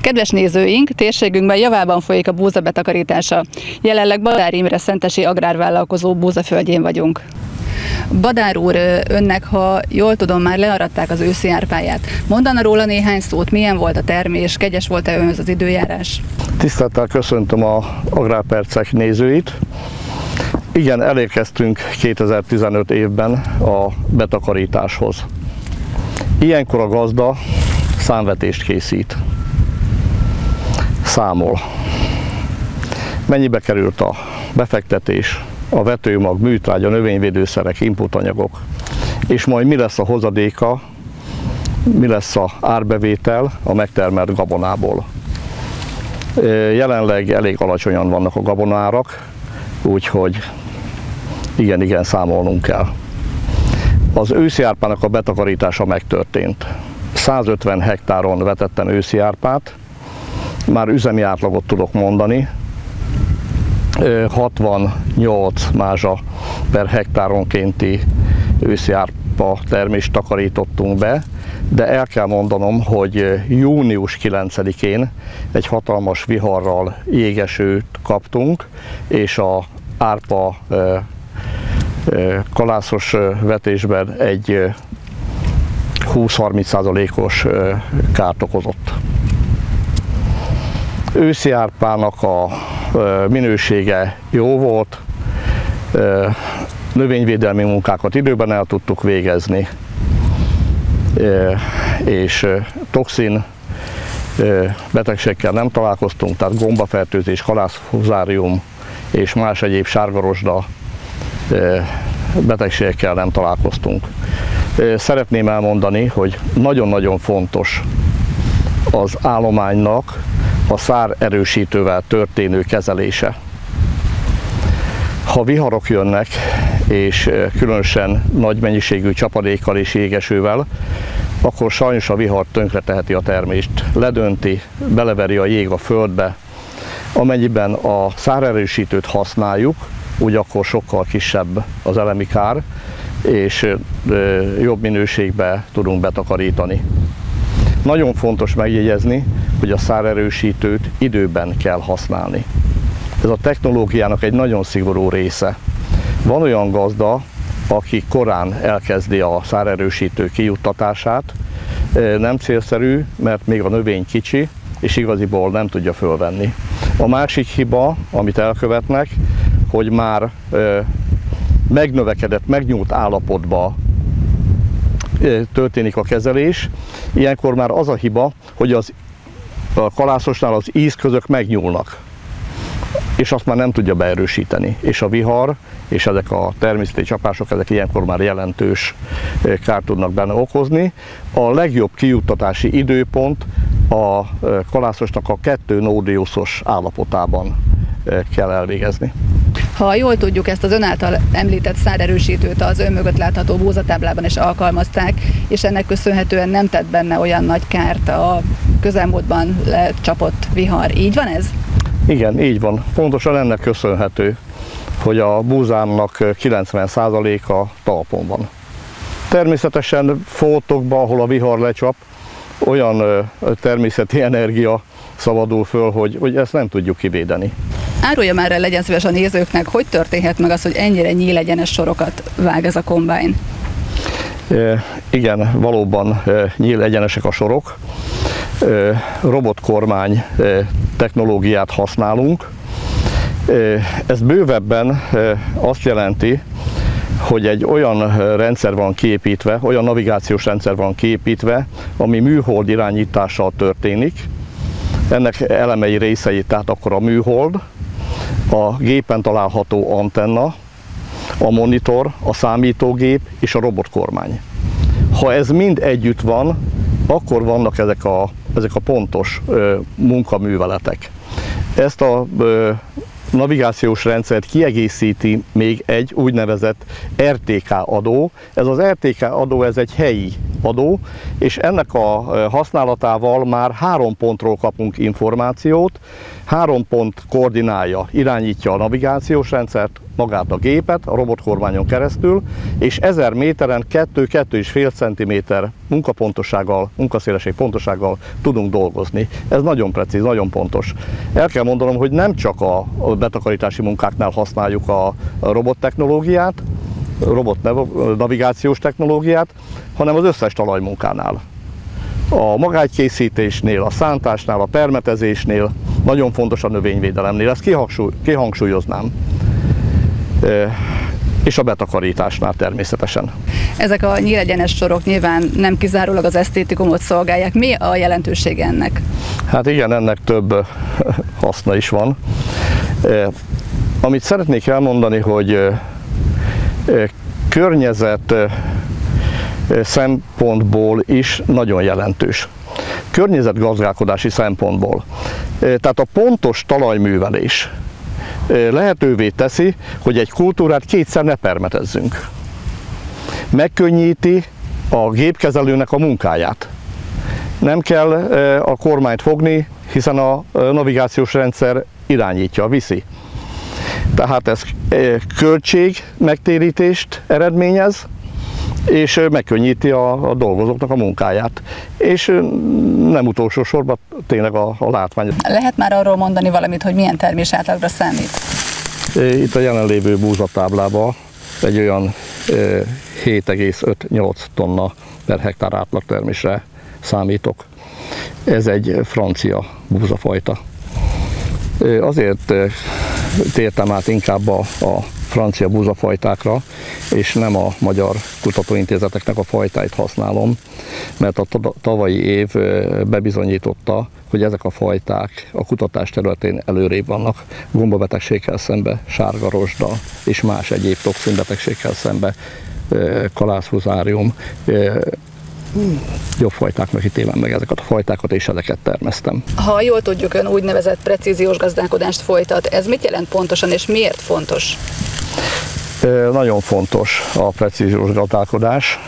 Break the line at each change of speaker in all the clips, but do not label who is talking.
Kedves nézőink, térségünkben javában folyik a búza betakarítása. Jelenleg Badár Imre szentesi agrárvállalkozó búzaföldjén vagyunk. Badár úr, önnek, ha jól tudom, már learadták az őszi árpáját. Mondana róla néhány szót, milyen volt a termés, kegyes volt-e önhöz az időjárás?
Tisztelettel köszöntöm az Agrárpercek nézőit. Igen, elérkeztünk 2015 évben a betakarításhoz. Ilyenkor a gazda számvetést készít. Számol. Mennyibe került a befektetés, a vetőmag, műtrágya, növényvédőszerek, inputanyagok, és majd mi lesz a hozadéka, mi lesz az árbevétel a megtermelt gabonából. Jelenleg elég alacsonyan vannak a gabonárak, úgyhogy igen, számolnunk kell. Az őszi árpának a betakarítása megtörtént. 150 hektáron vetettem őszi árpát, már üzemi átlagot tudok mondani, 68 mázsa per hektáronkénti őszi árpa termést takarítottunk be, de el kell mondanom, hogy június 9-én egy hatalmas viharral jégesőt kaptunk, és az árpa kalászos vetésben egy 20-30%-os kárt okozott. Őszi árpának a minősége jó volt, növényvédelmi munkákat időben el tudtuk végezni, és toxin betegségekkel nem találkoztunk, tehát gombafertőzés, halászfuzárium és más egyéb sárgarosda betegségekkel nem találkoztunk. Szeretném elmondani, hogy nagyon-nagyon fontos az állománynak a szárerősítővel történő kezelése. Ha viharok jönnek, és különösen nagy mennyiségű csapadékkal és jégesővel, akkor sajnos a vihar tönkreteheti a termést, ledönti, beleveri a jég a földbe. Amennyiben a szárerősítőt használjuk, úgy akkor sokkal kisebb az elemi kár, és jobb minőségbe tudunk betakarítani. Nagyon fontos megjegyezni, hogy a szárerősítőt időben kell használni. Ez a technológiának egy nagyon szigorú része. Van olyan gazda, aki korán elkezdi a szárerősítő kijuttatását, nem célszerű, mert még a növény kicsi, és igaziból nem tudja fölvenni. A másik hiba, amit elkövetnek, hogy már megnövekedett, megnyúlt állapotba történik a kezelés. Ilyenkor már az a hiba, hogy a kalászosnál az ízközök megnyúlnak, és azt már nem tudja beerősíteni. És a vihar és ezek a természeti csapások, ezek ilyenkor már jelentős kárt tudnak benne okozni. A legjobb kijuttatási időpont a kalászosnak a 2 nódiuszos állapotában kell elvégezni.
Ha jól tudjuk, ezt az ön által említett szárerősítőt az ön mögött látható búzatáblában is alkalmazták, és ennek köszönhetően nem tett benne olyan nagy kárt a közelmúltban lecsapott vihar. Így van ez? Igen, így van. Pontosan ennek köszönhető, hogy a búzámnak 90%-a talpon van. Természetesen foltokban, ahol a vihar lecsap, olyan természeti energia szabadul föl, hogy ezt nem tudjuk kivédeni. Árulja már el, legyen szíves a nézőknek, hogy történhet meg az, hogy ennyire nyílegyenes sorokat vág ez a kombájn?
Igen, valóban nyílegyenesek a sorok. Robotkormány technológiát használunk. Ez bővebben azt jelenti, hogy egy olyan rendszer van kiépítve, olyan navigációs rendszer van kiépítve, ami műhold irányítással történik. Ennek elemei részei, tehát akkor a műhold, a gépen található antenna, a monitor, a számítógép és a robotkormány. Ha ez mind együtt van, akkor vannak ezek a pontos munkaműveletek. Ezt a navigációs rendszert kiegészíti még egy úgynevezett RTK adó. Ez az RTK adó, ez egy helyi adó, és ennek a használatával már 3 pontról kapunk információt. 3 pont koordinálja, irányítja a navigációs rendszert, magát a gépet a robotkormányon keresztül, és 1000 méteren 2-2,5 cm munkapontossággal, munkaszélesség pontossággal tudunk dolgozni. Ez nagyon precíz, nagyon pontos. El kell mondanom, hogy nem csak a betakarítási munkáknál használjuk a robottechnológiát, robotnavigációs technológiát, hanem az összes talajmunkánál. A magágykészítésnél, a szántásnál, a permetezésnél, nagyon fontos a növényvédelemnél, ezt kihangsúlyoznám. És a betakarításnál természetesen.
Ezek a nyílegyenes sorok nyilván nem kizárólag az esztétikumot szolgálják. Mi a jelentősége ennek?
Hát igen, ennek több haszna is van. Amit szeretnék elmondani, hogy környezet szempontból is nagyon jelentős. Környezetgazdálkodási szempontból. Tehát a pontos talajművelés lehetővé teszi, hogy egy kultúrát kétszer ne permetezzünk. Megkönnyíti a gépkezelőnek a munkáját. Nem kell a kormányt fogni, hiszen a navigációs rendszer irányítja, viszi. Tehát ez költség megtérítést eredményez, és megkönnyíti a dolgozóknak a munkáját. És nem utolsó sorban tényleg a látvány.
Lehet már arról mondani valamit, hogy milyen termés átlagra számít?
Itt a jelenlévő búzatáblában egy olyan 7,5-8 tonna per hektár átlagtermésre számítok. Ez egy francia búzafajta. Azért tértem át inkább a francia búzafajtákra, és nem a magyar kutatóintézeteknek a fajtáit használom, mert a tavalyi év bebizonyította, hogy ezek a fajták a kutatás területén előrébb vannak, gombabetegséggel szembe, sárga rozsda és más egyéb toxinbetegséggel szembe, kalászfuzárium, jobb fajtáknak ítélem meg ezeket a fajtákat, és ezeket termesztem.
Ha jól tudjuk, ön úgynevezett precíziós gazdálkodást folytat. Ez mit jelent pontosan, és miért fontos?
Nagyon fontos a precíziós gazdálkodás,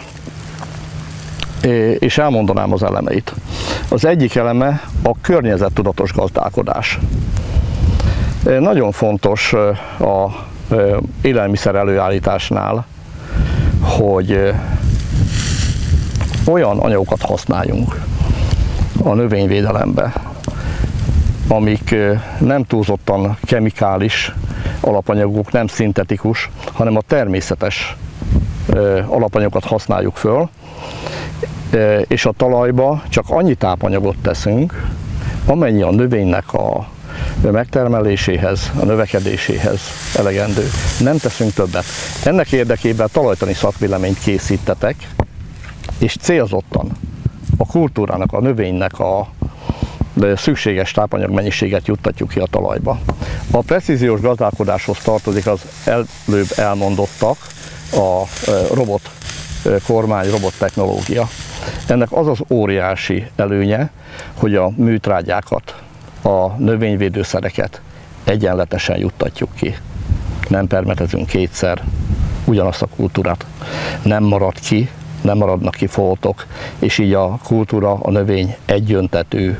és elmondanám az elemeit. Az egyik eleme a környezettudatos gazdálkodás. Nagyon fontos a élelmiszer előállításnál, hogy olyan anyagokat használjunk a növényvédelembe, amik nem túlzottan kemikális alapanyagok, nem szintetikus, hanem a természetes alapanyagokat használjuk föl, és a talajba csak annyi tápanyagot teszünk, amennyi a növénynek a megtermeléséhez, a növekedéséhez elegendő. Nem teszünk többet. Ennek érdekében talajtani szakvéleményt készítetek, és célzottan a kultúrának, a növénynek a szükséges tápanyagmennyiséget juttatjuk ki a talajba. A precíziós gazdálkodáshoz tartozik az előbb elmondottak, a robotkormány, robottechnológia. Ennek az az óriási előnye, hogy a műtrágyákat, a növényvédőszereket egyenletesen juttatjuk ki. Nem permetezünk kétszer ugyanazt a kultúrát. Nem marad ki, nem maradnak ki foltok, és így a kultúra, a növény egyöntetű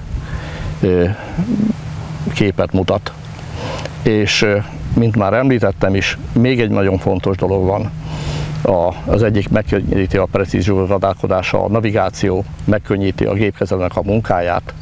képet mutat. És mint már említettem is, még egy nagyon fontos dolog van. Az egyik megkönnyíti a precíziós gazdálkodása, a navigáció megkönnyíti a gépkezelőnek a munkáját,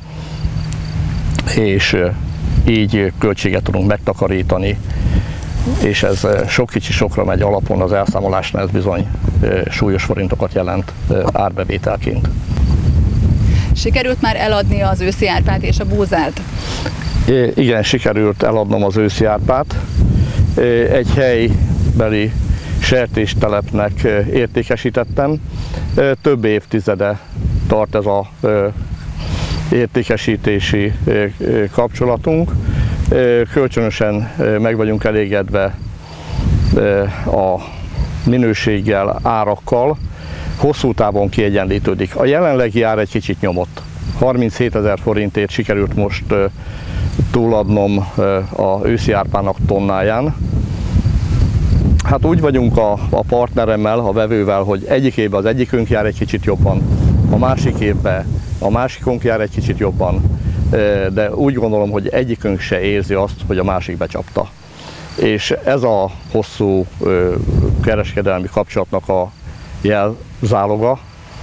és így költséget tudunk megtakarítani, és ez sok kicsi sokra megy alapon, az elszámolásnál ez bizony súlyos forintokat jelent árbevételként.
Sikerült már eladni az őszi árpát és a búzát?
Igen, sikerült eladnom az őszi árpát. Egy helybeli sertéstelepnek értékesítettem. Több évtizede tart ez az értékesítési kapcsolatunk. Kölcsönösen meg vagyunk elégedve a minőséggel, árakkal, hosszú távon kiegyenlítődik. A jelenlegi ár egy kicsit nyomott. 37 000 forintért sikerült most túladnom a őszi árpának tonnáján. Hát úgy vagyunk a partneremmel, a vevővel, hogy egyik évben az egyikünk jár egy kicsit jobban, a másik évben a másikunk jár egy kicsit jobban, de úgy gondolom, hogy egyikünk se érzi azt, hogy a másik becsapta. és ez a hosszú kereskedelmi kapcsolatnak a jelzáloga.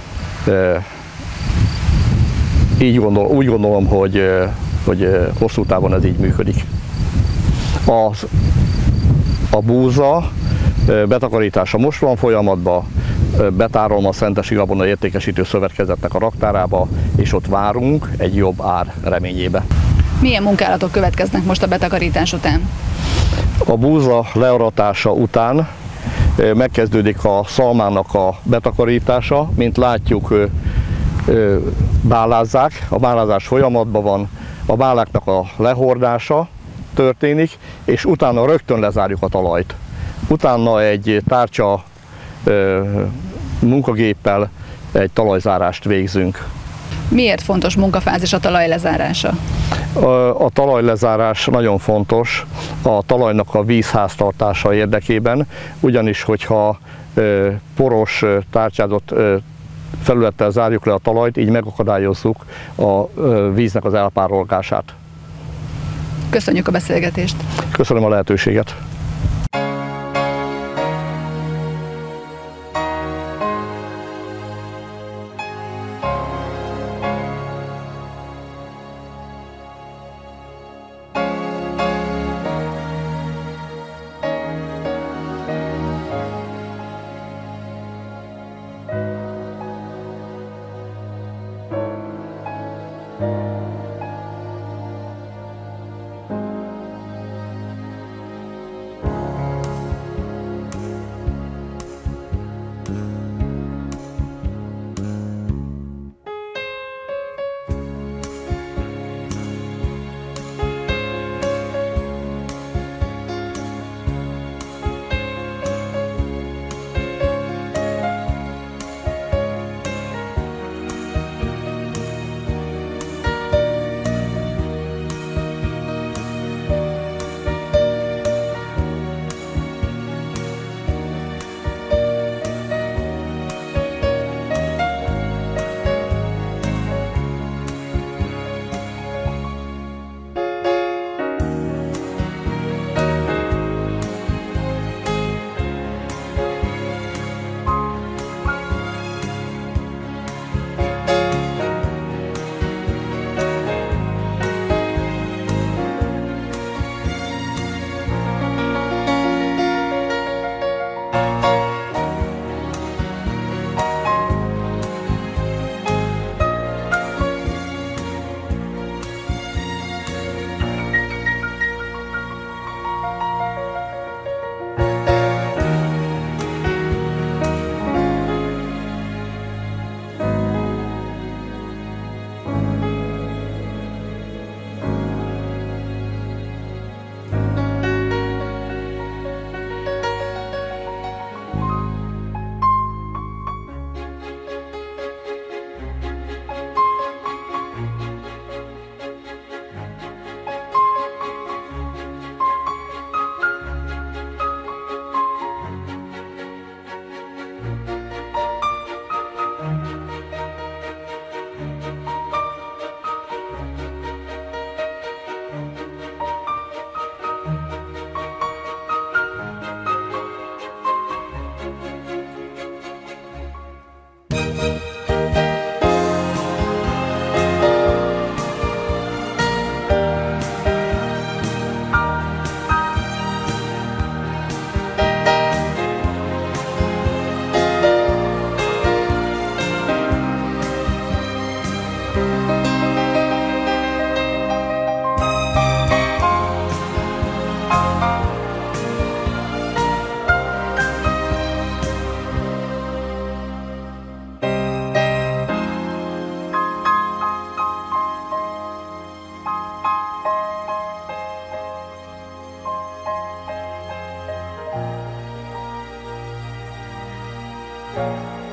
Úgy gondolom, hogy hosszú távon ez így működik. A búza betakarítása most van folyamatban, betárolom a Szentesi Gabona Értékesítő Szövetkezetnek a raktárába, és ott várunk egy jobb ár reményébe.
Milyen munkálatok következnek most a betakarítás után?
A búza learatása után megkezdődik a szalmának a betakarítása. Mint látjuk, bálázzák, a bálázás folyamatban van, a báláknak a lehordása történik, és utána rögtön lezárjuk a talajt. Utána egy tárcsa munkagéppel egy talajzárást végzünk.
Miért fontos munkafázis a talaj lezárása?
A talajlezárás nagyon fontos a talajnak a vízháztartása érdekében, ugyanis hogyha poros, tárcsázott felülettel zárjuk le a talajt, így megakadályozzuk a víznek az elpárolgását.
Köszönjük a beszélgetést!
Köszönöm a lehetőséget!
Thank you.